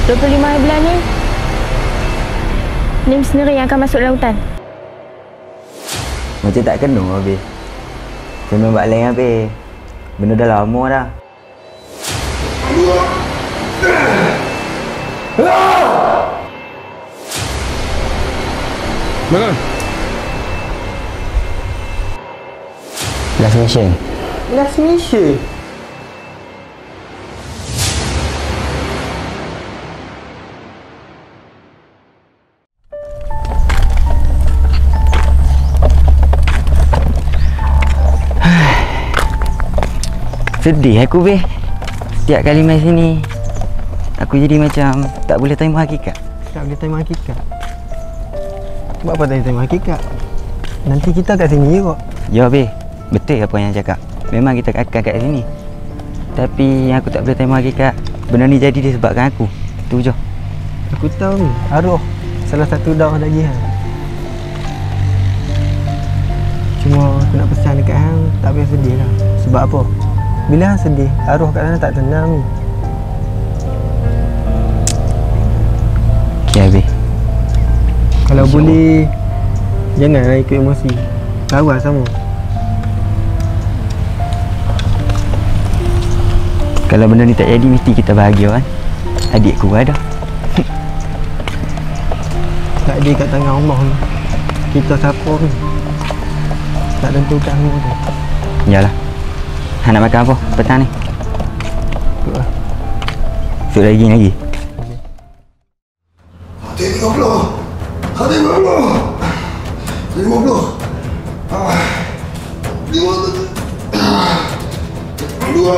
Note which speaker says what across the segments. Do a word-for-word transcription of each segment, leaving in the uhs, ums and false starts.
Speaker 1: dua puluh lima hari bulan ni, Nim sendiri yang akan masuk lautan.
Speaker 2: Macam tak kena habis. Saya memang buat lain habis. Benda dah lama dah.
Speaker 3: Mana?
Speaker 2: Last mission.
Speaker 3: Last mission?
Speaker 2: Sedih aku be. Setiap kali main sini aku jadi macam tak boleh terima hakikat.
Speaker 3: Tak boleh terima hakikat? Buat apa tak terima hakikat? Nanti kita kat sini je kok.
Speaker 2: Ya be, betul apa yang cakap. Memang kita akan kat sini. Tapi yang aku tak boleh terima hakikat, benda ni jadi disebabkan aku. Tu je.
Speaker 3: Aku tahu ni, arwah salah satu darah dagihan. Cuma aku nak pesan dekat hang, tak payah sedih lah. Sebab apa? Bila hang sedih, arwah kat sana tak tenang ni.
Speaker 2: Okay Habis.
Speaker 3: Kalau Masya boleh Allah. Janganlah ikut emosi. Kawal sama.
Speaker 2: Kalau benda ni tak jadi, mesti kita bahagia kan. Adikku ada.
Speaker 3: Tak ada kat tangan Allah ni. Kita siapa ni tak tentukan semua tu.
Speaker 2: Yalah. Hang nak makan apa petang ni?
Speaker 3: Ikut lah.
Speaker 2: Sup lagi lagi.
Speaker 4: Hati lima puluh. Hati lima puluh. Lima puluh. Lima puluh. Dua.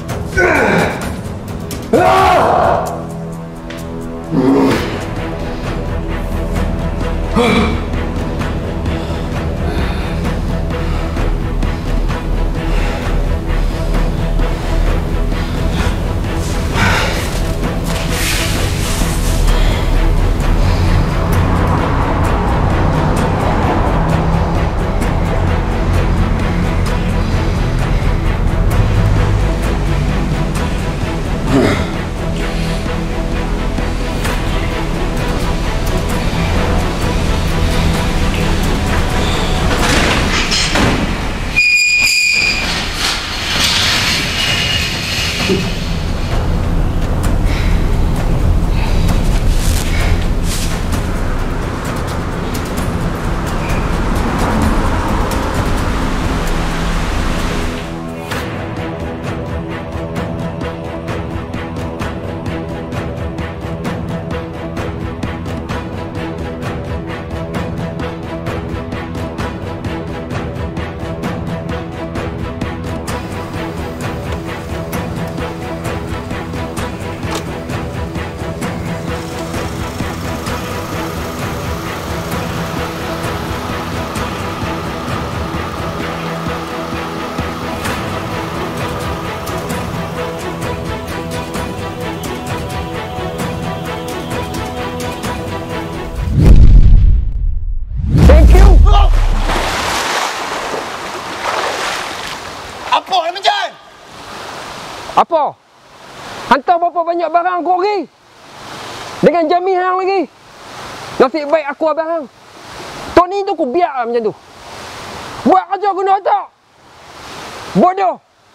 Speaker 5: Apa? Hantar berapa banyak barang aku lagi? Dengan jamin hang lagi. Nasib baik aku abang hang. Tony tu aku biarlah macam tu. Buat kerja guna otak. Bodoh.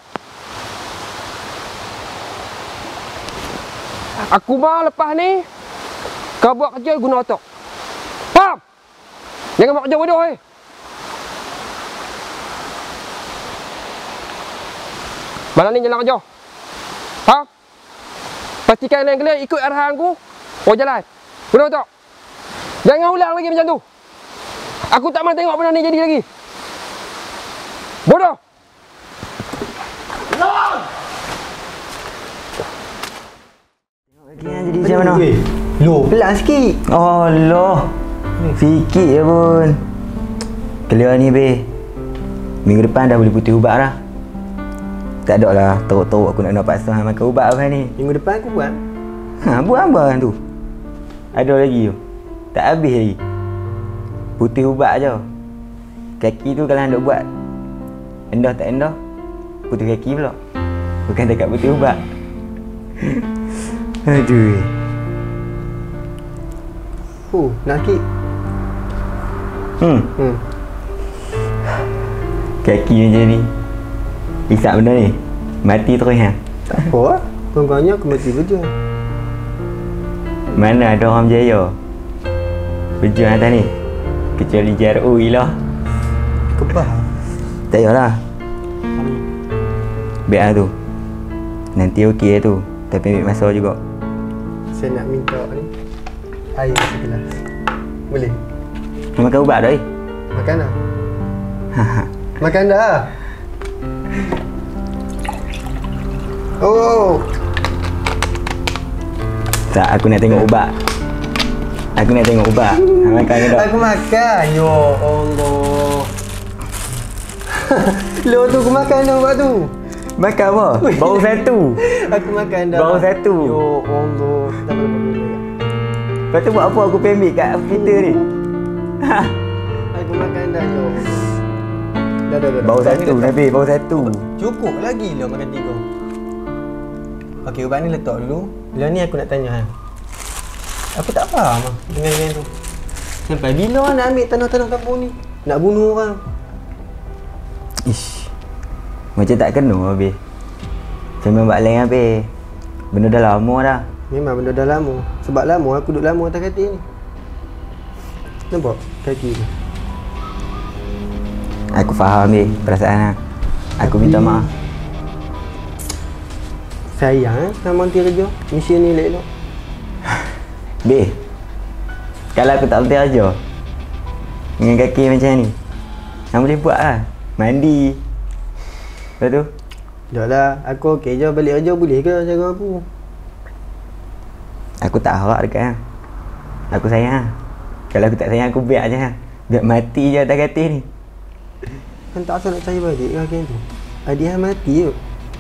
Speaker 5: Aku mah lepas ni kau buat kerja guna otak. Faham? Jangan buat kerja bodoh eh. Malam ni jalan kerja. Ha? Pastikan yang kalian ikut arahan aku. Oh jalan. Guna otak. Jangan ulang lagi macam tu. Aku tak mahu tengok benda ni jadi lagi. Bodoh.
Speaker 2: Tengok lagi yang jadi macam mana?
Speaker 3: Loh, pelan sikit.
Speaker 2: Oh loh. Sikit je pun. Clear ni be. Minggu depan dah boleh putih ubat dah. Tak ada lah teruk-teruk aku nak nak paksa hang makan ubat apa ni.
Speaker 3: Minggu depan aku buat.
Speaker 2: Ha, buat apa tu? Ada lagi tu. Tak habis lagi. Putih ubat je. Kaki tu kalau hang nak buat endah tak endah, putih kaki pula. Bukan dekat putih ubat. Aduh.
Speaker 3: Oh, nak sikit.
Speaker 2: Hmm.
Speaker 3: Hmm.
Speaker 2: Kaki macam ni. Isap benda ni. Mati terus ha.
Speaker 3: Tak apa lah. Kurang-kurangnya aku mati kerja.
Speaker 2: Mana ada orang berjaya berjuang atas ni. Kecuali J R O lah.
Speaker 3: Kebah.
Speaker 2: Tak payahlah. Biar tu. Nanti okey tu. Tapi ambil masa juga.
Speaker 3: Saya nak minta ni air segelas. Boleh?
Speaker 2: Makan ubat dah eh?
Speaker 3: Makan dah. Makan dah. Oh.
Speaker 2: Tak, aku nak tengok ubat. Aku nak tengok ubat. Hang makan ke tak?
Speaker 3: Aku makan. Yo Allah. Lo tu aku makan dah ubat tu.
Speaker 2: Makan apa? Baru satu.
Speaker 3: Aku makan dah.
Speaker 2: Baru satu.
Speaker 3: Yo Allah. Tak boleh boleh.
Speaker 2: Lepas tu buat apa aku pemik kat kita ni?
Speaker 3: Aku makan dah yo. Dah dah dah.
Speaker 2: Baru satu Nabi, baru satu.
Speaker 3: Cukup lagi lah makan tiga. Okey, ubat ni letak dulu. Bila ni aku nak tanya hang. Aku tak faham lah dengan yang tu. Sampai bila nak ambil tanah-tanah kampung ni? Nak bunuh orang.
Speaker 2: Ish. Macam tak kena habis. Macam buat lain habis. Benda dah lama dah.
Speaker 3: Memang benda dah lama. Sebab lama aku duduk lama atas katil ni. Nampak kaki tu?
Speaker 2: Aku faham ni perasaan hang. Aku
Speaker 3: Tapi,
Speaker 2: minta maaf.
Speaker 3: Sayang eh nak berhenti kerja. Mesin ni elok-elok.
Speaker 2: Be. Kalau aku tak berhenti kerja dengan kaki macam ni, hang boleh buat lah. Mandi. Lepas tu
Speaker 3: Dah lah, aku okey je balik kerja boleh ke cara aku?
Speaker 2: aku tak harap dekat hang. Aku sayang hang. Kalau aku tak sayang aku biar je hang. Biar mati je atas katil ni.
Speaker 3: Kan tak asal nak cari balik kaki tu. Adik hang mati je.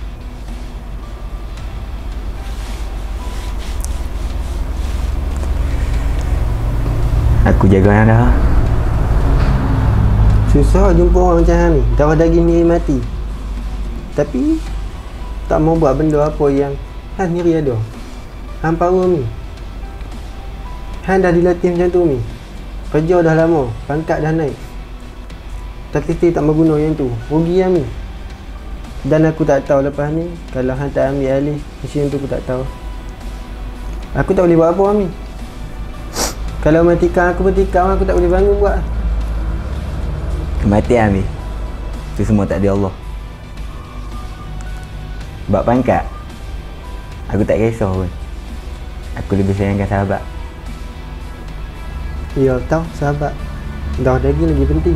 Speaker 2: Aku jaga hang dah.
Speaker 3: Susah jumpa orang macam hang ni. Darah daging ni mati. Tapi tak mau buat benda apa yang hang sendiri ada. Hang power ni. Hang dah dilatih macam tu ni. Kerja dah lama, pangkat dah naik. Tapi still tak mau guna yang tu. Rugi hang ni. Dan aku tak tahu lepas ni kalau hang tak ambil alih mesin tu aku tak tahu. Aku tak boleh buat apa Ami. Kalau matikan aku bertikam aku tak boleh bangun buat.
Speaker 2: Kematian Amir. Itu semua tak ada Allah. Bab pangkat, aku tak kisah pun. Aku lebih sayangkan sahabat.
Speaker 3: Ya tahu sahabat. Dah daging lagi penting.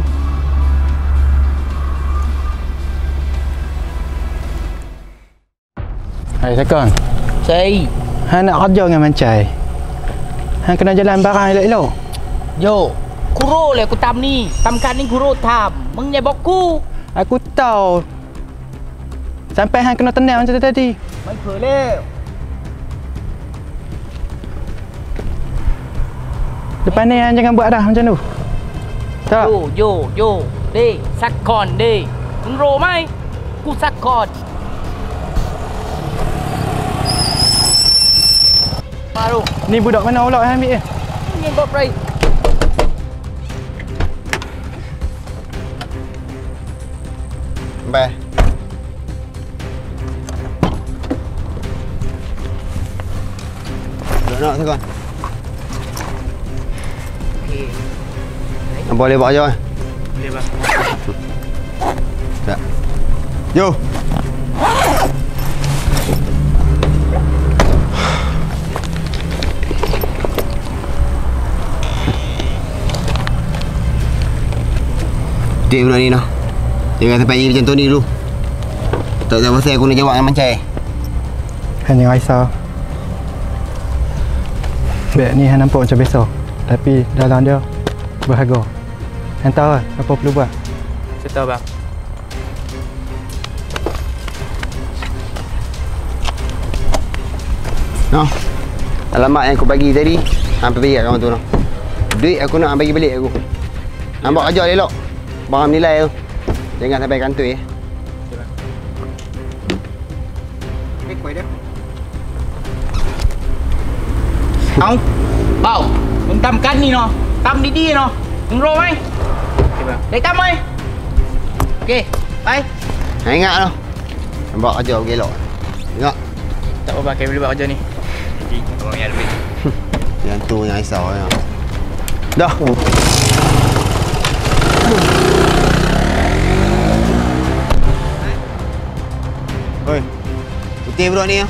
Speaker 6: Hai Sakon.
Speaker 7: Saya
Speaker 6: Hang nak kerja dengan Mancai. Hang kena jalan barang elok-elok.
Speaker 7: Yo, kuro le aku tam ni. Tam kan ni kuro tam. Mengne boku.
Speaker 6: Aku tahu. Sampai hang kena tenang macam tadi.
Speaker 7: Mai phở le.
Speaker 6: Depan ni hang jangan buat dah macam tu. Tak.
Speaker 7: Yo, yo, yo. Đi, Sakon đi. Mừng rồ mai. Ku Sakon. Baru.
Speaker 6: Ni budak mana pula hang ambil ni?
Speaker 7: Ni bab rai.
Speaker 3: Bye. Nak Sakon.
Speaker 7: Okey.
Speaker 3: Boleh buat aja.
Speaker 7: Boleh bang.
Speaker 3: Tak. Yo. Dia budak ni noh. Jangan sampai jadi macam tu ni dulu. Tak tahu pasal aku nak jawab dengan Mancai.
Speaker 6: Hang jangan risau. Beg ni hang nampak macam biasa. Tapi dalam dia berharga. Hang tahu lah apa perlu buat.
Speaker 7: Saya tahu bang.
Speaker 3: Noh. Alamat yang aku bagi tadi, hang pergi kat kawan tu noh. Duit aku nak hang bagi balik aku. Hang buat kerja elok. Barang nilai tu. Jangan sampai kantoi eh.
Speaker 7: Không. Bao. Mình tầm canh đi nó. Tầm đi đi nó. Đừng rô mày. Để tầm mày. Ok, bye.
Speaker 3: Hãy ingat tu. Nampak kerja pergi elok. Ingat.
Speaker 7: Tak apa, Kevin boleh buat kerja ni. Jadi, orang yang lebih.
Speaker 3: Yang tu yang risau ya. Dah. Oi. Putih bro ni ya.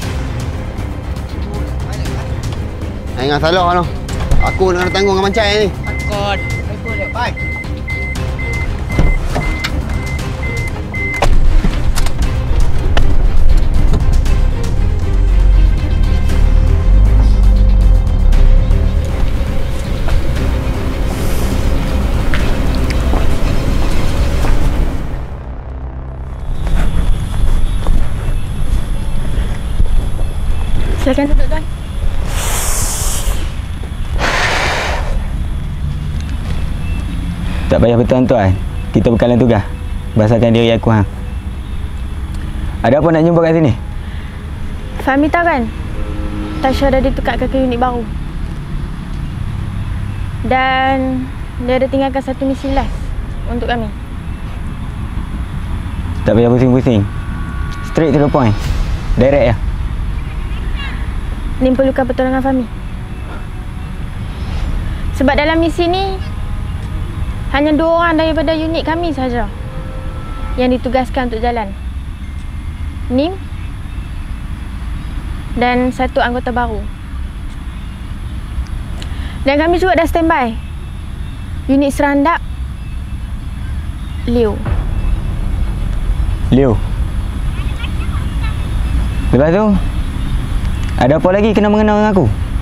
Speaker 3: Ingat salah tu. Aku nak tanggung dengan mancai ni.
Speaker 7: Takut. Aku lihat, bye.
Speaker 1: Silakan duduk, tuan.
Speaker 2: Tak payah bertuan-tuan. Kita bekalan tugas. Bahasakan diri aku hang. Ada apa nak jumpa kat sini?
Speaker 1: Fahmi tahu kan? Tasha dah ditukarkan ke unit baru. Dan dia ada tinggalkan satu misi last untuk kami.
Speaker 2: Tak payah pusing-pusing. Straight to the point. Direct ya.
Speaker 1: Nim perlukan pertolongan Fahmi. Sebab dalam misi ni hanya dua orang daripada unit kami saja yang ditugaskan untuk jalan. Nim dan satu anggota baru. Dan kami juga dah standby. Unit serandap Leo.
Speaker 2: Leo. Lepas tu, ada apa lagi kena mengenal dengan aku?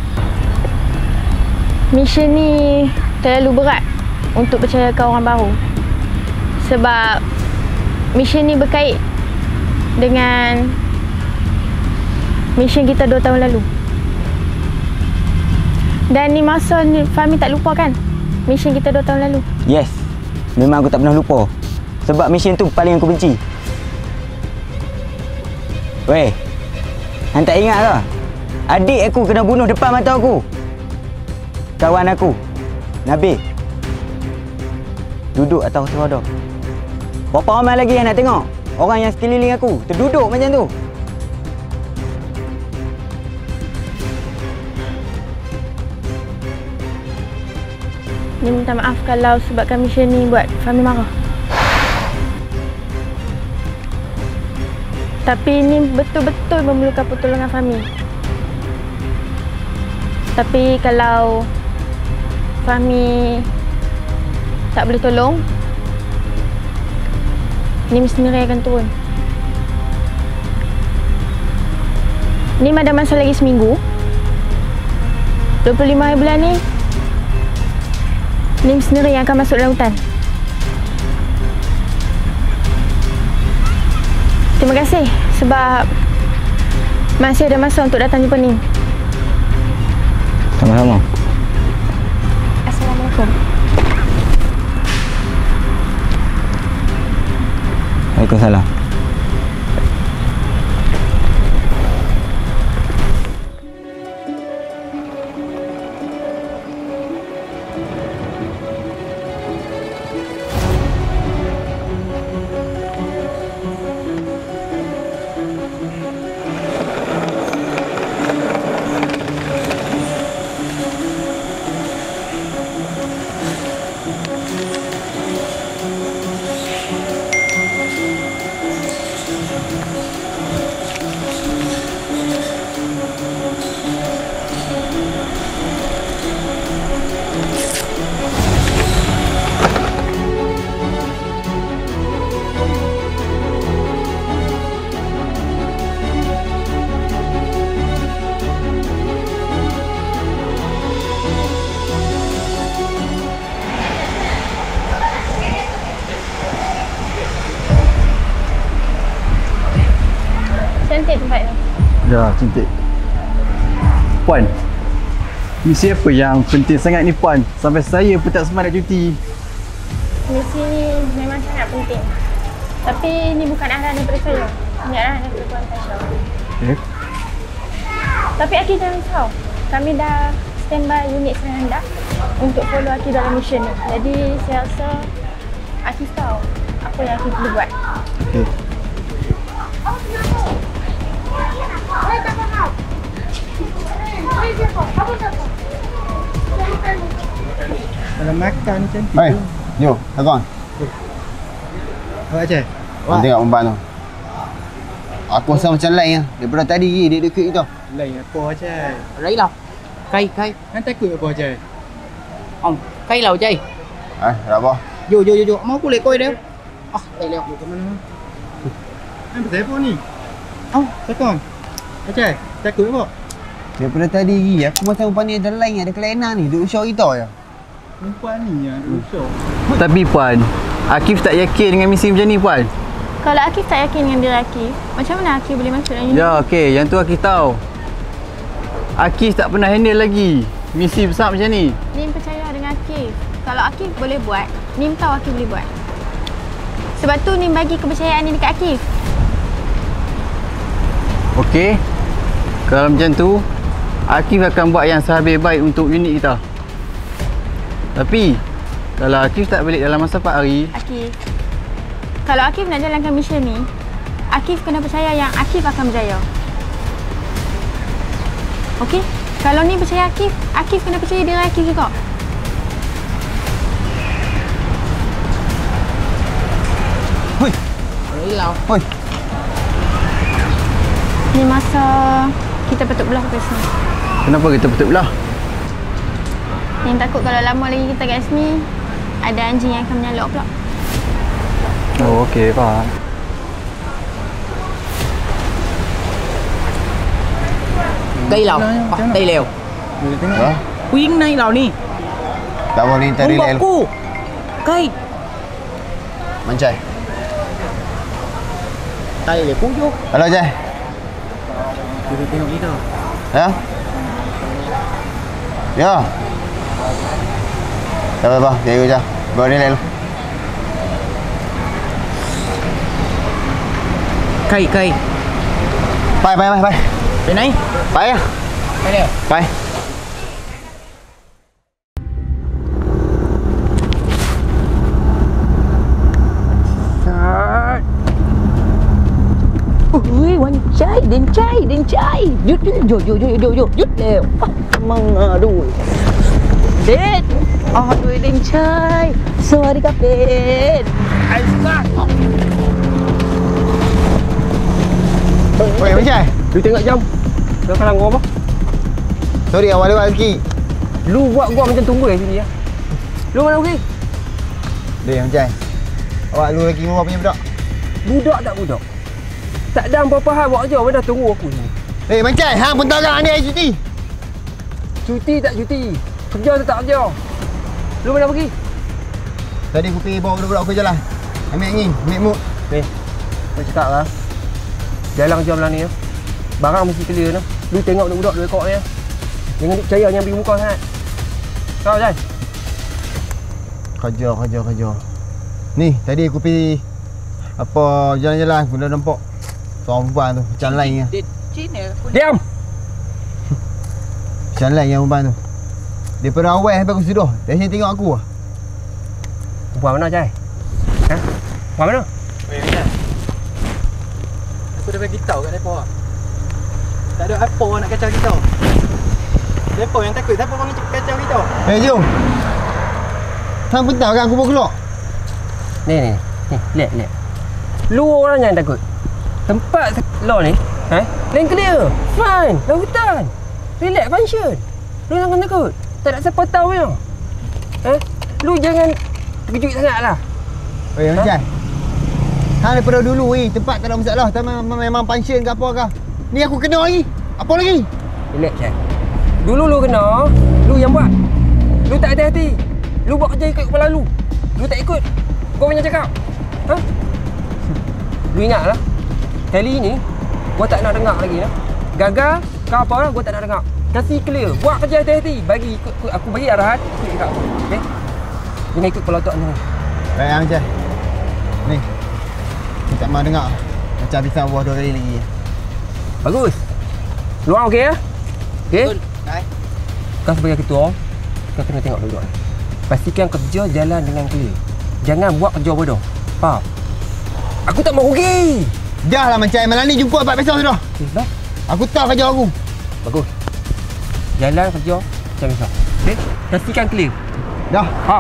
Speaker 1: Mission ni terlalu berat untuk percayakan orang baru. Sebab mission ni berkait dengan mission kita dua tahun lalu. Dan ni masa ni Fahmi tak lupa kan mission kita dua tahun lalu?
Speaker 2: Yes. Memang aku tak pernah lupa. Sebab mission tu paling aku benci. Weh, hang tak ingat ke? Adik aku kena bunuh depan mata aku. Kawan aku, Nabil, duduk atas roda. Berapa ramai lagi yang nak tengok orang yang sekeliling aku terduduk macam tu?
Speaker 1: Ni minta maaf kalau sebabkan mission ni buat Fahmi marah. Tapi ni betul-betul memerlukan pertolongan Fahmi. Tapi kalau Fahmi tak boleh tolong, Nim sendiri akan turun. Nim ada masa lagi seminggu. dua puluh lima hari bulan ni, Nim sendiri yang akan masuk dalam hutan. Terima kasih sebab masih ada masa untuk datang jumpa Nim.
Speaker 2: Sama-sama.
Speaker 1: Assalamualaikum.
Speaker 2: Waalaikumsalam.
Speaker 1: Cantik tempat ni.
Speaker 6: Ya, cantik. Puan, misi apa yang penting sangat ni Puan? Sampai saya pun tak sempat nak cuti.
Speaker 1: Misi ni memang sangat penting. Tapi ni bukan arahan daripada saya. Ini arahan daripada Tuan Tasha.
Speaker 6: Eh?
Speaker 1: Tapi Aki jangan risau. Kami dah standby unit saya hendak untuk follow Akif dalam mission ni. Jadi saya rasa Akif tahu apa yang Akif perlu buat.
Speaker 3: Okey.
Speaker 8: Kalau makan cantik.
Speaker 9: Hei, yo, Abang.
Speaker 8: Awak cek.
Speaker 9: Awak tengok umpan tu. Aku rasa macam lain lah. Daripada tadi je dia dekat tu.
Speaker 8: Lain apa cek.
Speaker 7: Rai lau. Kai kai.
Speaker 8: Kan takut apa cek.
Speaker 7: Ông, kai lau cai.
Speaker 9: Eh, tak apa.
Speaker 7: Vô vô vô vô, mau aku lekoi dia. Ah, tay leo.
Speaker 8: Ke mana? Kan pasal apa ni?
Speaker 7: Ông,
Speaker 8: Takon. Cek, takut apa?
Speaker 9: Daripada tadi lagi aku macam umpan ni ada lain, ada kelainan ni. Duk usah kita je.
Speaker 8: Umpan ni yang usah.
Speaker 6: Tapi Puan, Akif tak yakin dengan misi macam ni Puan.
Speaker 1: Kalau Akif tak yakin dengan diri Akif, macam mana Akif boleh masuk dalam unit?
Speaker 6: Ya okey, yang tu Akif tahu. Akif tak pernah handle lagi misi besar macam ni.
Speaker 1: Nim percaya dengan Akif. Kalau Akif boleh buat, Nim tahu Akif boleh buat. Sebab tu Nim bagi kepercayaan ni dekat Akif.
Speaker 6: Okey. Kalau macam tu, Akif akan buat yang sehabis baik untuk unit kita. Tapi kalau Akif tak balik dalam masa empat hari,
Speaker 1: Akif, kalau Akif nak jalankan mission ni, Akif kena percaya yang Akif akan berjaya. Okey? Kalau ni percaya Akif, Akif kena percaya diri Akif juga.
Speaker 9: Hoi.
Speaker 7: Rai lau.
Speaker 9: Hoi.
Speaker 1: Ni masa kita patut belah ke sini.
Speaker 6: kenapa kita betul belah?
Speaker 1: Yang takut kalau lama lagi kita kat sini, ada anjing yang akan menyalak pula.
Speaker 6: Oh okey, faham.
Speaker 7: Kai lau. Ah, tay leo.
Speaker 8: Boleh tengok.
Speaker 9: Ha?
Speaker 7: Quyến này lau ni.
Speaker 9: Tak boleh tadi
Speaker 7: Ông
Speaker 9: lel.
Speaker 7: aku. Kai.
Speaker 9: Mancai.
Speaker 7: Tay le cú vô.
Speaker 9: Halo Jai.
Speaker 8: Boleh tengok kita.
Speaker 9: Ya? Ya. Tak apa-apa, jaga je. Bawa ni lel.
Speaker 7: Kai kai.
Speaker 9: Bye bye bye bye.
Speaker 7: Bên này.
Speaker 9: Bye ya.
Speaker 7: Kai leo.
Speaker 9: Bye.
Speaker 7: Ui, quanh trái, đến trái, đến trái. Dứt, dứt, vô, vô, vô, vô, vô, dứt leo. Măng à, đuôi. Đến. Aduh, đến trái. Sorry kapten. Aisyah.
Speaker 9: Oi, Mancai.
Speaker 5: Lu tengok jam. Dah kalang gua apa?
Speaker 9: Sorry awal lewat lagi.
Speaker 5: Lu buat gua macam tunggu kat sini ya. Lu mana pergi?
Speaker 9: Dia Mancai. Awak lu lagi murah punya budak.
Speaker 5: Budak tak budak? Tak ada apa-apa hal buat kerja, dah tunggu aku ni.
Speaker 9: Eh, Mancai, hang pun tahu kan ni cuti.
Speaker 5: Cuti tak cuti? Kerja tu tak kerja. Lu mana pergi?
Speaker 9: Tadi aku pergi bawa budak-budak aku jalan. Ambil angin, ambil mood.
Speaker 5: Ni, aku cakap lah. Jalan kerja belah ni ya. Barang mesti clear lah. Lu tengok budak-budak dua ekor ni ya. Jangan duk percaya yang pergi muka sangat. Kau Jai.
Speaker 9: Kerja, kerja, kerja. Ni, tadi aku pergi apa jalan-jalan, aku dah nampak seorang perempuan tu, macam lain lah.
Speaker 7: Sini.
Speaker 5: Diam!
Speaker 9: Macam lain yang perempuan tu. Daripada awal sampai aku sudah, dari sini tengok aku lah.
Speaker 5: Perempuan mana Jai? Ha? Perempuan mana?
Speaker 8: Weh, Mancai. Aku dah bagi tahu kat depa. Tak ada apa nak kacau kita. Depa yang takut, siapa orang kacau kita?
Speaker 9: Eh, jom. Hang pun tahu kan aku bawa keluar.
Speaker 5: Ni ni. Ni, lihat lihat. Lu orang yang takut. Tempat law ni, ha? Lane clear. Fine. Dalam hutan. Relax function. Lu jangan takut. Tak ada siapa tahu je. Ha? Lu jangan terkejut sangatlah.
Speaker 9: Eh, Mancai. Hang daripada dulu ni, tempat tak ada masalah. Tak memang, memang function ke apa ke. Ni aku kena lagi. Apa lagi?
Speaker 5: Relax je. Dulu lu kena, lu yang buat. Lu tak hati-hati. Lu buat kerja ikut kepala lu. Lu tak ikut. Kau punya cakap. Ha? Lu ingatlah. Kali ni gua tak nak dengar lagi lah. Gagal kau apa lah, gua tak nak dengar. Kasih clear. Buat kerja hati-hati. Bagi ikut, ikut aku bagi arahan, ikut cakap. Okey? Jangan ikut kepala otak ni.
Speaker 9: Baik, Mancai. Ni. Aku tak mahu dengar. Macam pisang buah dua kali lagi.
Speaker 5: Bagus. Lu orang okey ya? Okey?
Speaker 7: Đấy.
Speaker 5: Kau sebagai ketua, kau kena tengok duduk. Pastikan kerja jalan dengan clear. Jangan buat kerja bodoh. Faham? Aku tak mau rugi.
Speaker 9: Dah lah Mancai, malam ni jumpa empat besok sudah.
Speaker 5: Eh, dah?
Speaker 9: Aku tahu kerja aku.
Speaker 5: Bagus. Jalan kerja macam biasa. Okey? Pastikan clear.
Speaker 9: Dah.
Speaker 5: Ha.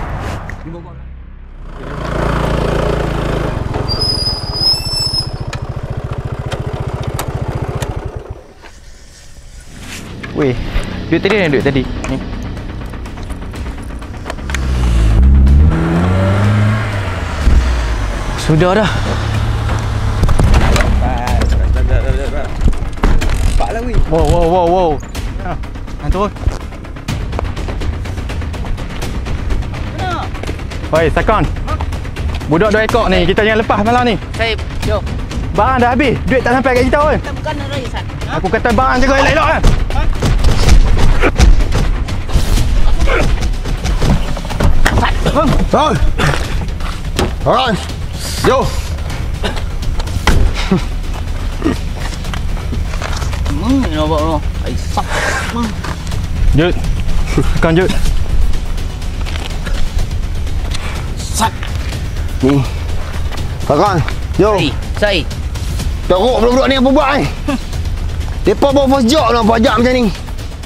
Speaker 6: Weh, duit tadi ni duit tadi. Ni. Sudah dah.
Speaker 8: Cepat lah weh.
Speaker 6: Wow, wow, wow, wow. Ha, hang turun.
Speaker 7: Mana?
Speaker 6: Hoi, Sakon. Budak dua ekor ni, kita jangan lepas malam ni.
Speaker 7: Saib, jom.
Speaker 6: Barang dah habis, duit tak sampai kat kita pun.
Speaker 7: Kita bukan nak raya, Sat.
Speaker 6: Aku kata barang jaga elok-elok kan.
Speaker 9: Sat. Alright. Yo.
Speaker 7: Hmm, ni nampak tu. Ai sak.
Speaker 6: Jut. Kan Jut.
Speaker 7: Sat.
Speaker 9: Ni. Kawan. Yo.
Speaker 7: Sai, sai.
Speaker 9: Teruk budak-budak ni apa buat ni? Depa bawa first job nak pajak macam ni.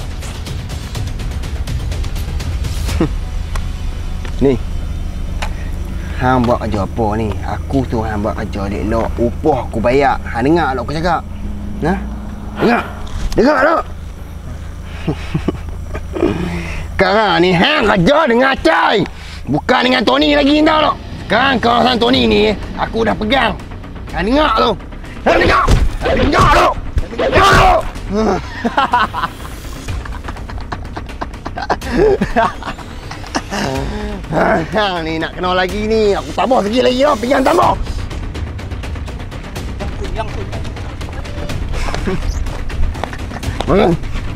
Speaker 9: Ni. Hang buat kerja apa ni? Aku tu hang buat kerja elok. Upah aku bayar. Hang dengar tak aku cakap? Ha? Dengar? Dengar tak? Sekarang ni hang kerja dengan Acai. Bukan dengan Tony lagi tau tak? Sekarang kawasan Tony ni aku dah pegang. Hang dengar tu? Hang dengar? Hang dengar tu? Dengar tu? Hang ni nak kenal lagi ni. Aku tambah sikit lagi lah. Pinggan tambah.
Speaker 7: Yang tu.
Speaker 9: Mana?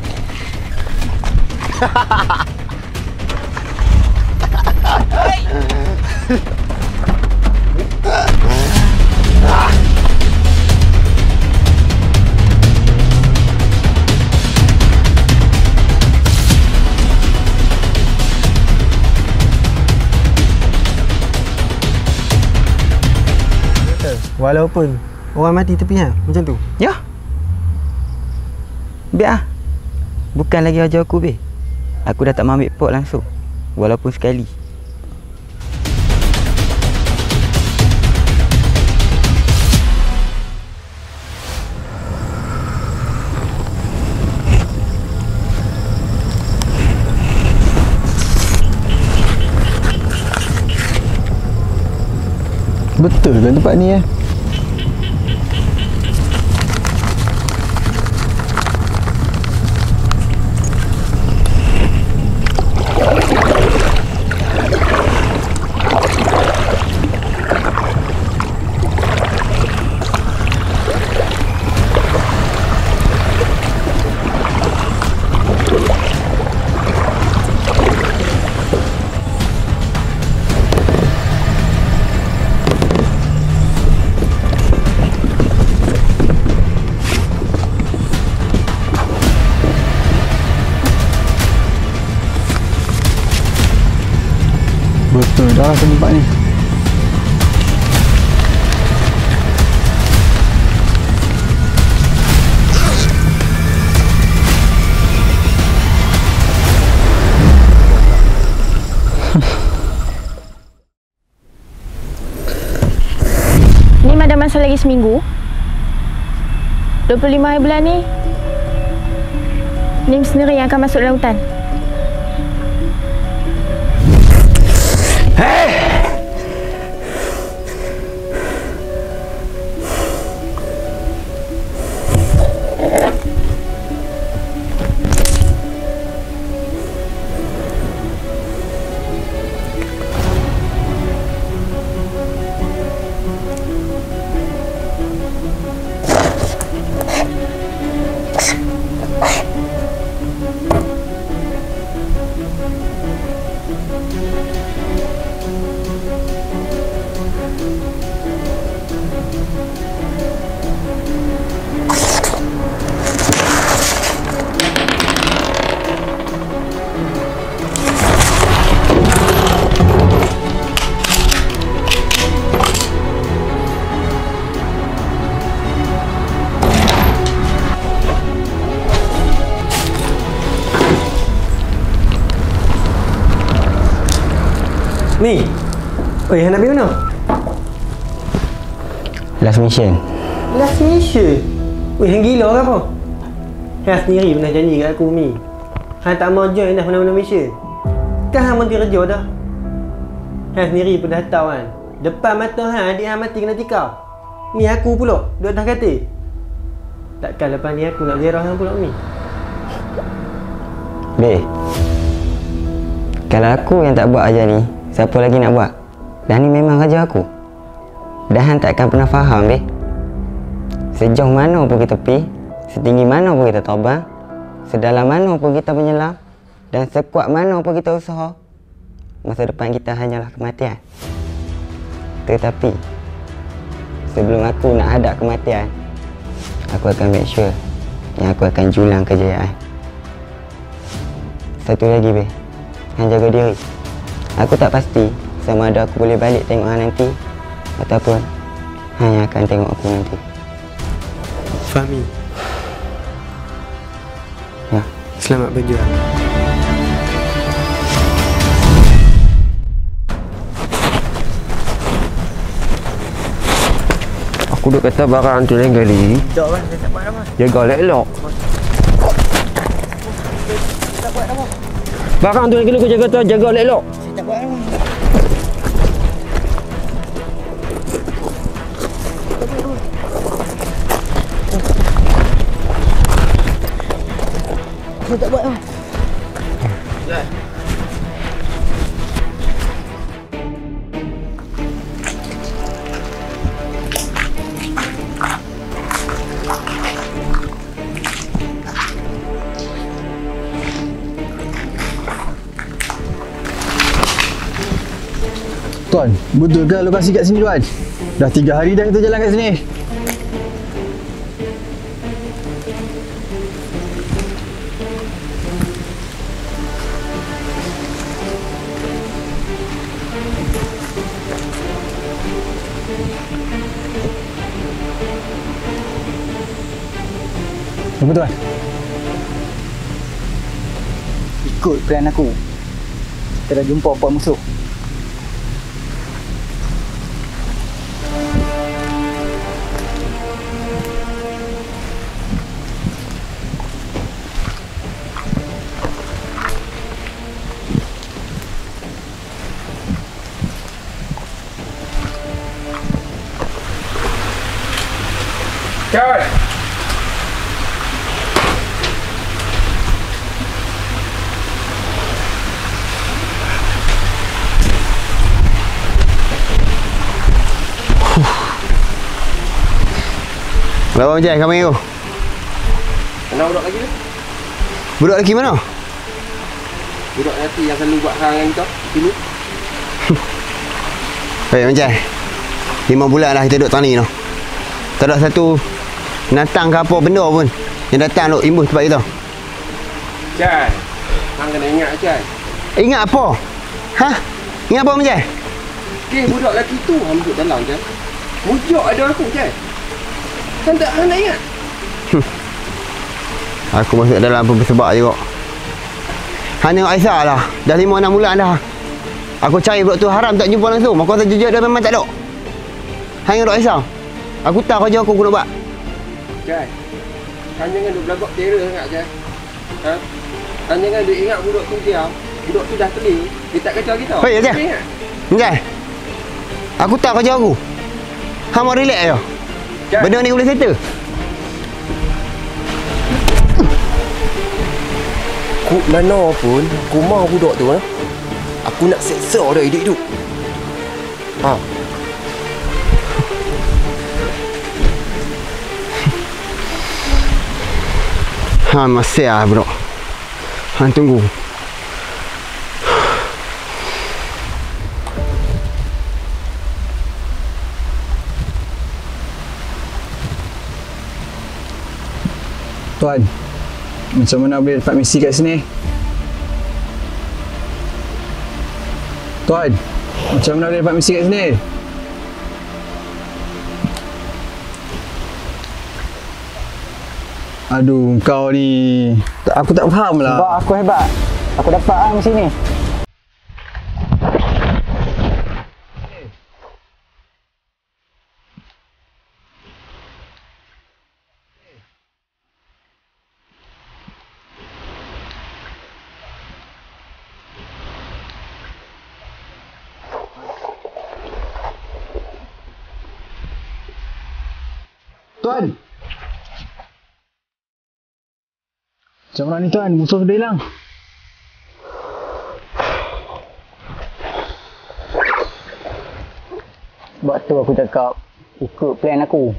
Speaker 3: Walaupun orang mati tepi ha, macam tu.
Speaker 2: Ya. Biar ah. Bukan lagi ajar aku be. Aku dah tak mau ambil pot langsung. Walaupun sekali.
Speaker 6: Betul kan tempat ni eh? Betul dah tempat ni.
Speaker 1: Ni ada masa lagi seminggu. dua puluh lima hari bulan ni, Nim sendiri yang akan masuk dalam hutan.
Speaker 3: Mi. Oi, Han nak pergi mana?
Speaker 2: Last mission.
Speaker 3: Last mission? Weh, Han gila ke apa? Han sendiri pernah janji kat aku, Mi. Han tak mau join dah mana-mana mission. Kan Han menteri kerja dah. Han sendiri pun dah tahu kan. Depan mata Han, adik Han mati kena tikar. Ni aku pula, duduk atas katil. Takkan lepas ni aku nak zerah Han pula, Mi.
Speaker 2: Be, kalau aku yang tak buat ajar ni, siapa lagi nak buat? Dan ni memang kerja aku. Dan Han takkan pernah faham, Be. Sejauh mana pun kita pergi, setinggi mana pun kita terbang, sedalam mana pun kita menyelam, dan sekuat mana pun kita usaha, masa depan kita hanyalah kematian. Tetapi sebelum aku nak hadap kematian, aku akan make sure yang aku akan julang kejayaan. Satu lagi, Be, Han jaga diri. Aku tak pasti sama ada aku boleh balik tengok Han nanti, ataupun Han yang akan tengok aku nanti.
Speaker 3: Fahmi.
Speaker 2: Ya.
Speaker 3: Selamat berjuang.
Speaker 5: Aku dah kata barang tu lain kali.
Speaker 3: Tak bang, saya tak buat apa.
Speaker 5: Jaga elok-elok.
Speaker 3: Tak buat apa.
Speaker 5: Barang tu lain kali aku jaga tu, jaga elok-elok.
Speaker 3: Saya tak buat apa. Saya tak buat apa.
Speaker 8: Tuan, betul ke lokasi kat sini, Tuan? Dah tiga hari dah kita jalan kat sini. Apa, Tuan? Ikut plan aku. Kita dah jumpa puan musuh.
Speaker 5: Cewek!
Speaker 9: Berapa macam kami tu?
Speaker 5: Mana budak lagi tu?
Speaker 9: Budak lelaki mana?
Speaker 5: Budak lelaki yang selalu buat hal dengan kau sini.
Speaker 9: Baik macam lima bulan dah kita duduk tani tu. Tak ada satu binatang ke apa benda pun yang datang duk imbus tempat kita.
Speaker 5: Cai, hang kena ingat, Cai.
Speaker 9: Ingat apa? Ha? Ingat apa macam?
Speaker 5: Okey, budak lelaki tu hang duduk dalam, Cai. Mujuk ada aku, Cai. Kan tak hang nak ingat?
Speaker 9: Aku masuk dalam apa sebab juga. Hang tengok Aisyah lah. Dah lima enam bulan dah. Aku cari budak tu haram tak jumpa langsung. Aku rasa jujur dia memang tak ada. Hang tengok Aisyah. Aku tahu kerja aku, aku nak buat.
Speaker 5: Cai, hang jangan duk belagak terror sangat, Cai. Ha? Hang jangan duk ingat budak tu diam. Budak tu dah teling. Dia tak kacau kita.
Speaker 9: Hei, Aisyah. Enggak. Aku tahu kerja aku. Hang mau relax je. Benda ni boleh settle.
Speaker 5: Ku mana pun, aku mau budak tu, ha? Aku nak seksa dia hidup-hidup. Ha.
Speaker 9: Ha, masih lah bro. Han tunggu.
Speaker 8: Tuan, macam mana boleh dapat misi kat sini? Tuan, macam mana boleh dapat misi kat sini? Aduh, kau ni, aku tak faham lah.
Speaker 7: Sebab aku hebat. Aku dapat lah misi ni.
Speaker 8: Tuan! Macam mana ni tuan? Musuh sudah hilang.
Speaker 7: Sebab tu aku cakap ikut plan aku.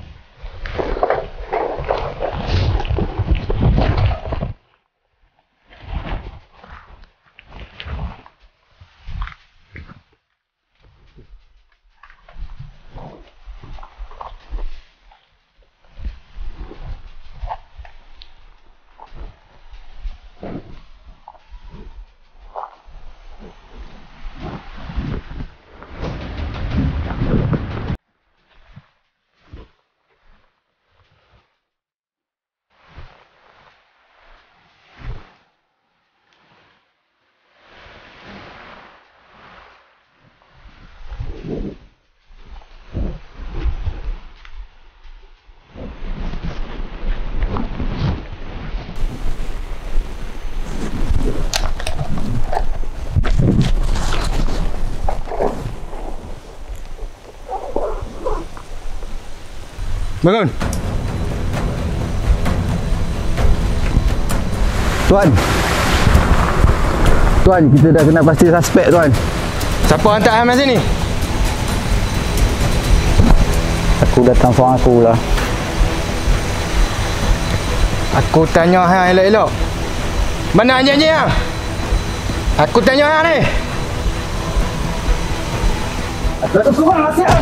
Speaker 8: Bangun. Tuan. Tuan, kita dah kena pasti suspek tuan. Siapa hantar Ham sini?
Speaker 7: Aku datang seorang aku lah.
Speaker 8: Aku tanya hang elok-elok. Mana anjing-anjing hang? Aku tanya hang ni. Aku sorang asyik.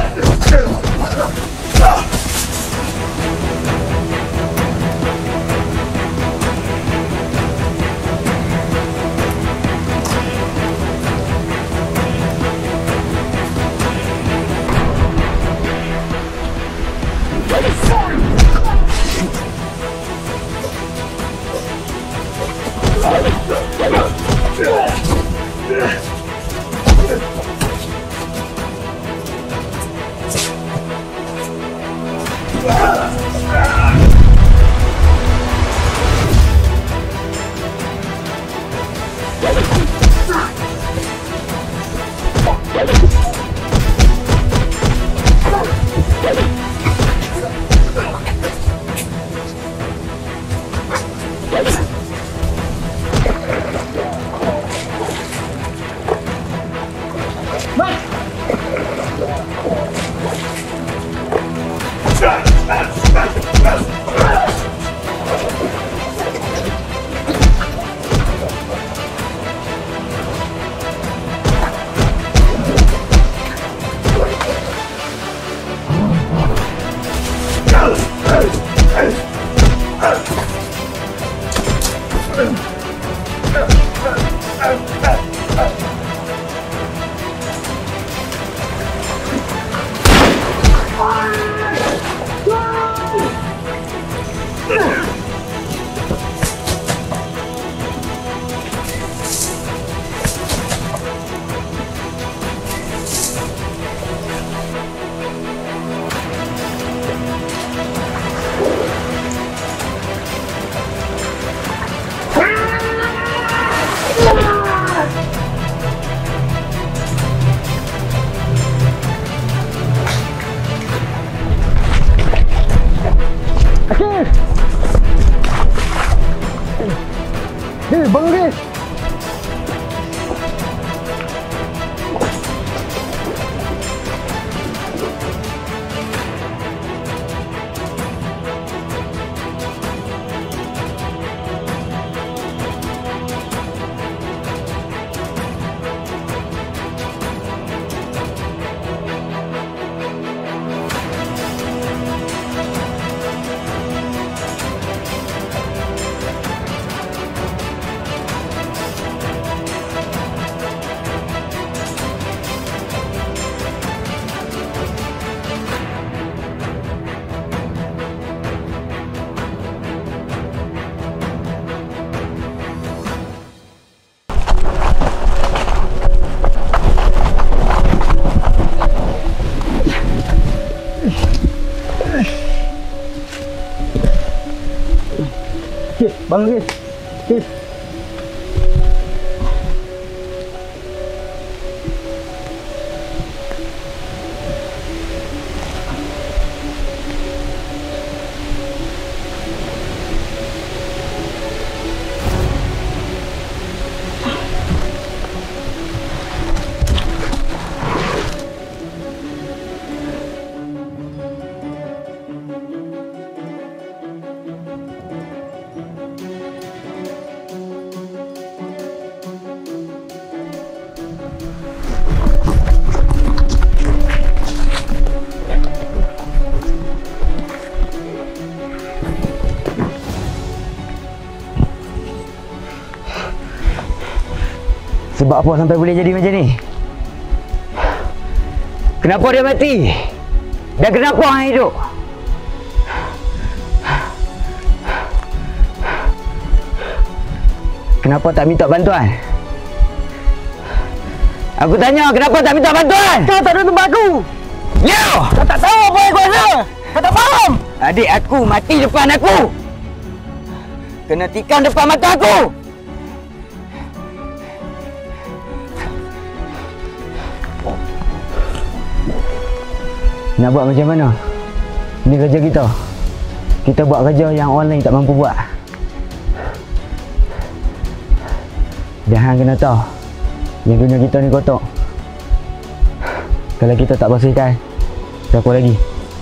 Speaker 5: Hei, bangun guys.
Speaker 8: Okay, bangun guys. Okay.
Speaker 2: Sebab apa sampai boleh jadi macam ni? Kenapa dia mati? Dan kenapa hang hidup? Kenapa tak minta bantuan? Aku tanya, kenapa tak minta bantuan?
Speaker 7: Kau tak ada tempat aku.
Speaker 2: Leo!
Speaker 7: Kau tak tahu apa yang kau rasa. Kau tak faham.
Speaker 2: Adik aku mati depan aku. Kena tikam depan mata aku. Nak buat macam mana? Ini kerja kita. Kita buat kerja yang orang lain tak mampu buat. Jangan kena tahu yang dunia kita ni kotor. Kalau kita tak bersihkan, siapa lagi?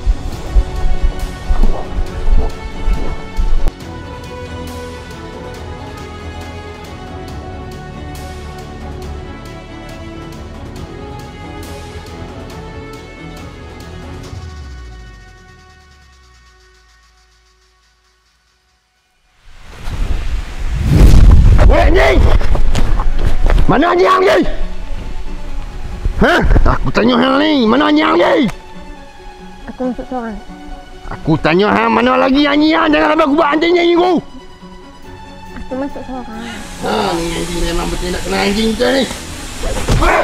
Speaker 9: Weh, anjing! Mana anjing ni? Ha? Aku tanya hang ni, mana anjing ni?
Speaker 1: Aku masuk seorang.
Speaker 9: Aku tanya hang mana lagi anjing hang, jangan sampai aku buat anjing ni aku.
Speaker 1: Aku masuk seorang.
Speaker 9: Ha, ni anjing memang betul nak kena anjing kita ni. Hei!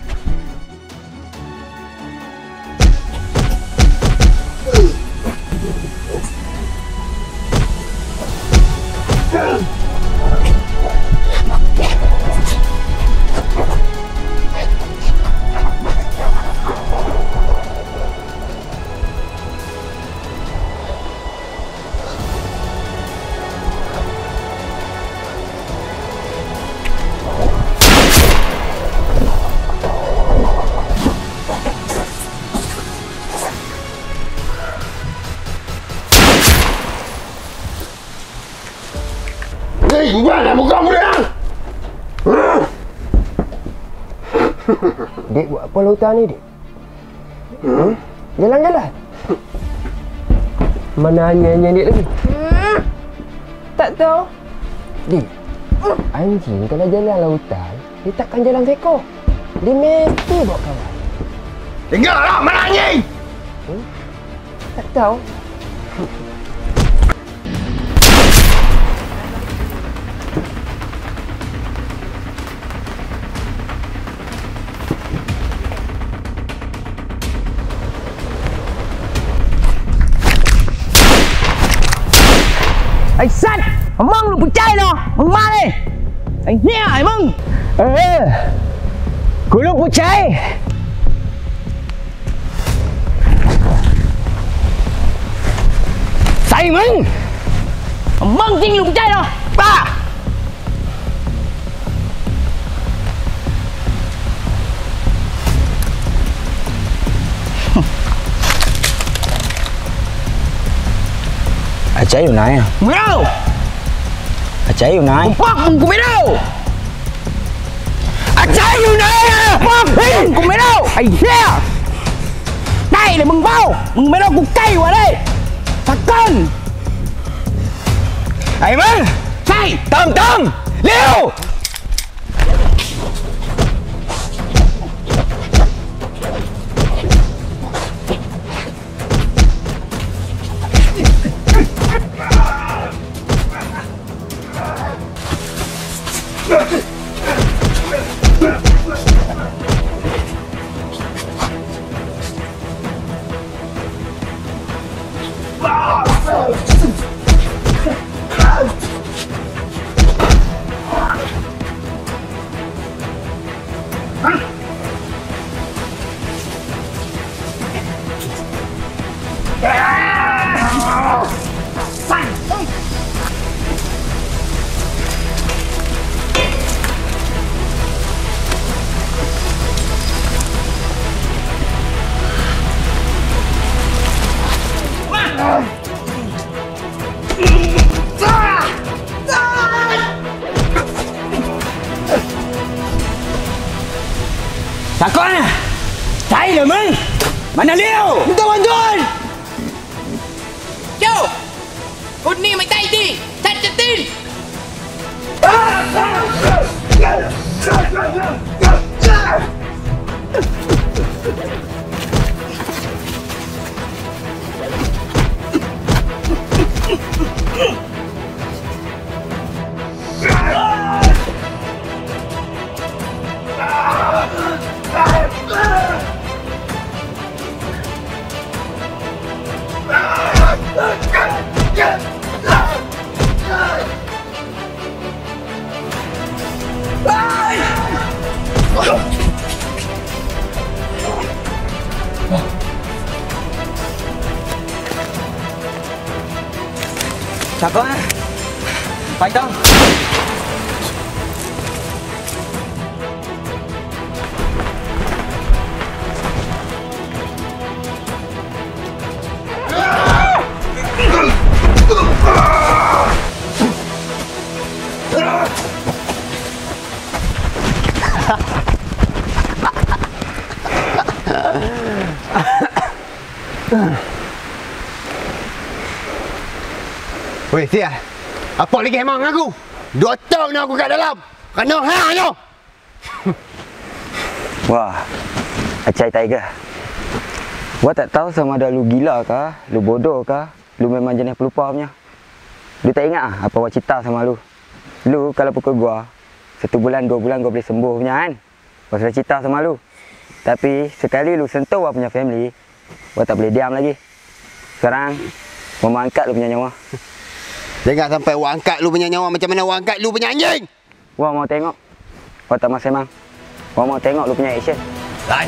Speaker 9: Hei, buatlah muka aku dah!
Speaker 5: Dik buat apa lautan ni, Dik? Hmm? Jalan-jalan? Mana anjing-anjing Dik lagi?
Speaker 1: Hmm. Tak tahu.
Speaker 5: Dik, anjing kalau jalan lautan, dia takkan jalan seekor. Dia mesti bawa kawan.
Speaker 9: Tinggallah, mana anjing?
Speaker 5: Hmm? Tak tahu.
Speaker 7: Ai sắt, mong lu percaya lo, mong ma đi. Anh nghe ai mong?
Speaker 2: Eh, ku lu percaya.
Speaker 7: Sai mong. Mong chính lu percaya lo. Ba.
Speaker 2: À, cháy hồi nãy à?
Speaker 7: Mày đâu?
Speaker 2: À, cháy hồi nãy.
Speaker 7: Bác mừng của mày đâu? À, cháy hồi nãy à? Bác mừng của mày đâu? Ai yeah. Đây là mừng bao. Mừng mày đâu cũng cay quá đây. Thật cân.
Speaker 2: Ai mừng?
Speaker 7: Cay.
Speaker 2: Tầm tầm. Liêu.
Speaker 7: Takon à? Cháy rồi mừng. Mana Liêu? Minta bantuan.
Speaker 10: Jom. Hud ni mai tai ti. Cat cetin.
Speaker 2: Siapa? Python.
Speaker 9: Weh, sial. Apa lagi hemang aku? Dua tahun aku kat dalam. Kena hang tu.
Speaker 2: Wah, Acai Tiger. Gua tak tahu sama ada lu gila ke, lu bodoh ke, lu memang jenis pelupa punya. Lu tak ingat ah apa gua cerita sama lu? Lu kalau pukul gua, satu bulan, dua bulan gua boleh sembuh punya kan? Gua sudah cerita sama lu. Tapi sekali lu sentuh gua punya family, gua tak boleh diam lagi. Sekarang gua mau angkat lu punya nyawa.
Speaker 9: Jangan sampai awak angkat lu punya nyawa macam mana awak angkat lu punya anjing.
Speaker 2: Gua mau tengok. Gua tak masih mang. Gua mau tengok lu punya action.
Speaker 9: Lai.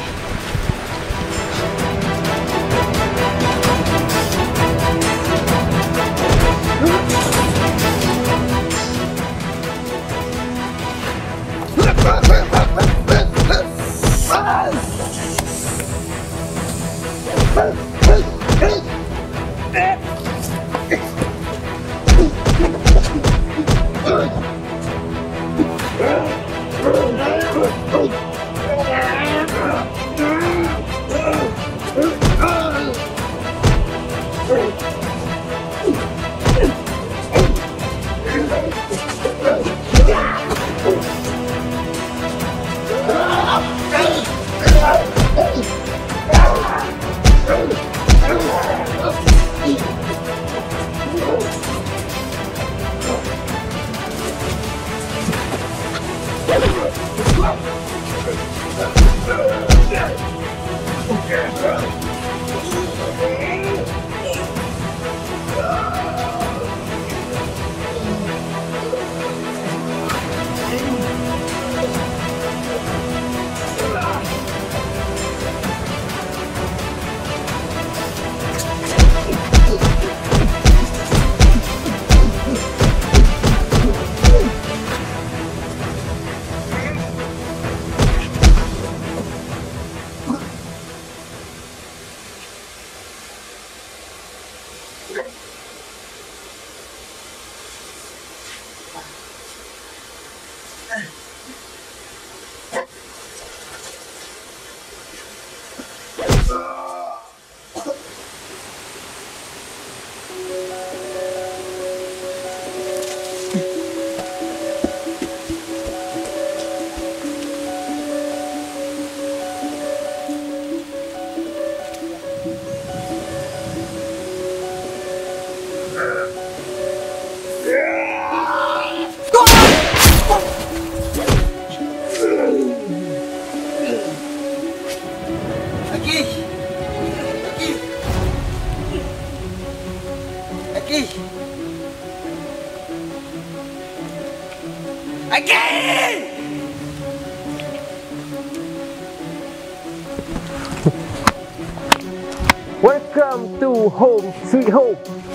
Speaker 5: Welcome to home, sweet home.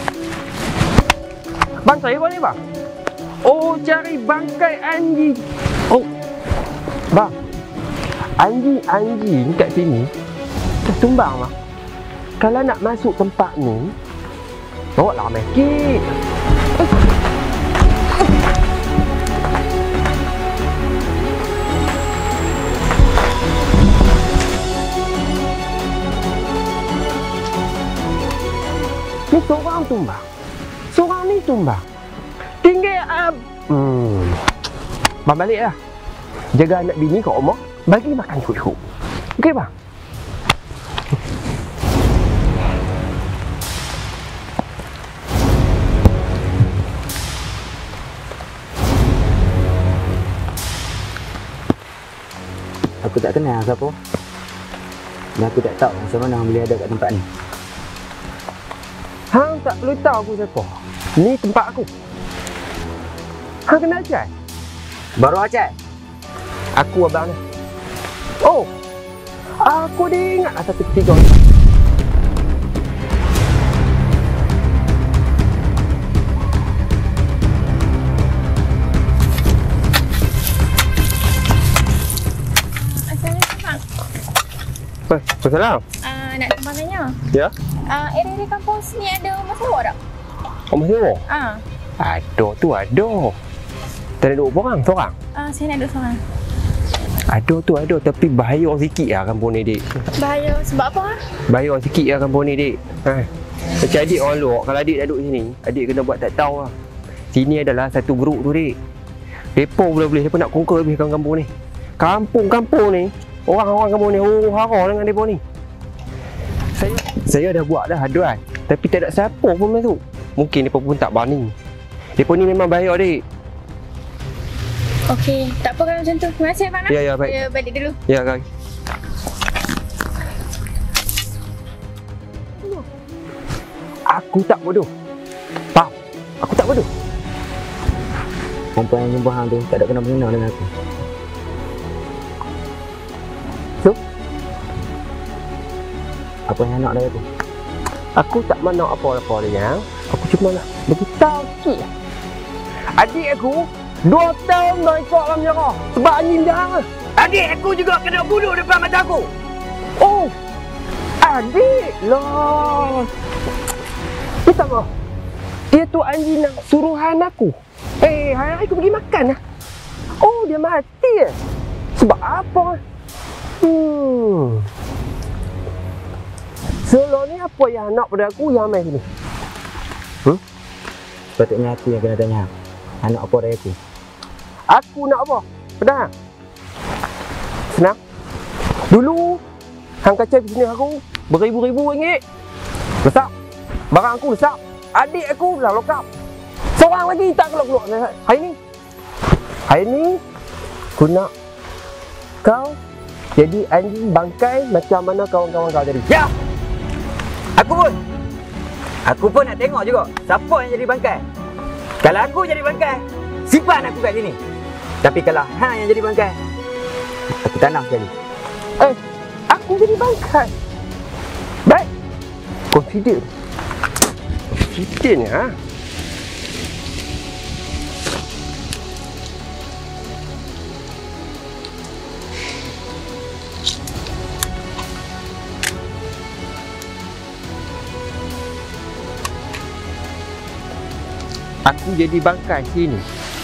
Speaker 5: Bang, saya apa ni bang? Oh, cari bangkai anjing. Oh, bang, anjing-anjing kat sini dah tumbang bang. Kalau nak masuk tempat ni, bawa lah mekik. Ni seorang tumbang. Seorang ni tumbang. Tinggal ab... Hmm. Bang balik lah. jaga anak bini kat rumah, bagi makan cukup. Okey bang?
Speaker 2: Aku tak kenal siapa. Dan aku tak tahu macam mana boleh ada kat tempat ni.
Speaker 5: Hang tak perlu tahu aku siapa. Ni tempat aku. Hang kenal Acai?
Speaker 2: Baru Acai?
Speaker 5: Aku abang dia. Oh, aku dia ingat lah satu ketiga.
Speaker 1: Assalamualaikum bang.
Speaker 5: Apa salah?
Speaker 1: Uh, nak sembang tanya.
Speaker 5: Ya?
Speaker 1: Uh, area kampung sini ada rumah sewa tak?
Speaker 5: Rumah sewa?
Speaker 1: Ah.
Speaker 5: Ada tu ada. Tak ada dua orang, seorang?
Speaker 1: Uh, saya nak duduk seorang.
Speaker 5: Ada tu ada, tapi bahaya sikit lah kampung ni, dik.
Speaker 1: Bahaya sebab apa?
Speaker 5: Bahaya sikit lah kampung ni, dik. Ha. Macam adik orang luar, kalau adik dah duduk sini, adik kena buat tak tahu lah. Sini adalah satu grup tu, dik. Mereka boleh-boleh, mereka nak conquer habiskan kampung ni. Kampung-kampung ni, orang-orang kampung ni, oh hara dengan mereka ni. Saya saya dah buat dah aduan, tapi tak ada siapa pun masuk. Mungkin mereka pun tak berani. Mereka ni memang bahaya, dik.
Speaker 1: Okey, tak apa kalau macam tu. Terima kasih abang.
Speaker 5: Ya, ya, baik.
Speaker 1: Saya balik dulu.
Speaker 5: Ya, baik. Aku tak bodoh. Faham? Aku tak bodoh.
Speaker 2: Perempuan yang jumpa hang tu tak ada kena mengenal dengan aku. So, apa yang nak dari aku?
Speaker 5: Aku tak mana apa-apa dia. Aku cuma nak beritahu sikit. Adik aku dua tahun dah ikut dalam penjara sebab anjing dia hang.
Speaker 7: Adik aku juga kena bunuh depan mata aku.
Speaker 5: Oh, adik lah. Dia tak mahu. Dia tu anjing nak suruhan aku. Eh, hari-hari aku pergi makan lah. Oh, dia mati eh. Sebab apa? Hmm. Selama ni apa yang nak pada aku yang main sini?
Speaker 2: Hmm? Sepatutnya aku yang kena tanya. Anak apa dari aku?
Speaker 5: Aku nak apa? Pedang. Senang. Dulu hang kacau bisnes aku beribu-ribu ringgit. Besar. Barang aku besar. Adik aku dah lokap. Seorang lagi tak keluar-keluar hari ni. Hari ni aku nak kau jadi anjing bangkai macam mana kawan-kawan kau tadi.
Speaker 2: Ya. Aku pun. Aku pun nak tengok juga siapa yang jadi bangkai. Kalau aku jadi bangkai, simpan aku kat sini. Tapi kalau hang yang jadi bangkai, aku tanam sekali.
Speaker 5: Eh, aku jadi bangkai. Baik. Confident. Confident ha. Aku jadi bangkai sini.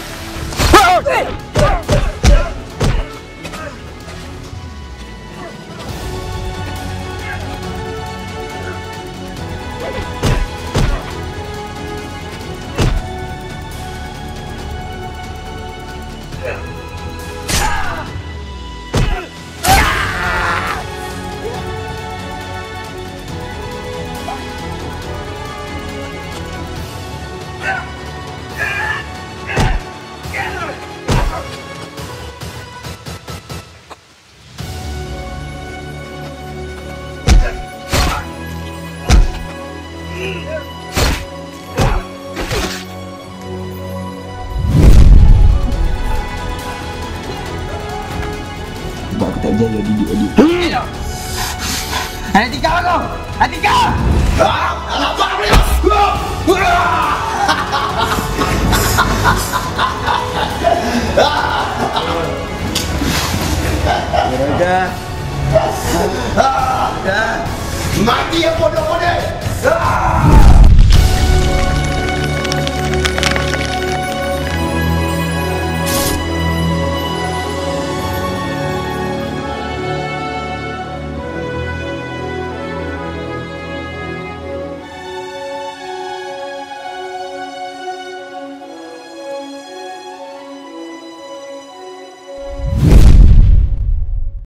Speaker 2: Sebab aku tak jaya didik adik.
Speaker 7: Atika kau! Atika!
Speaker 4: Anak apa dia?
Speaker 2: Dah.
Speaker 4: Dah. Mati ya bodoh-bodoh.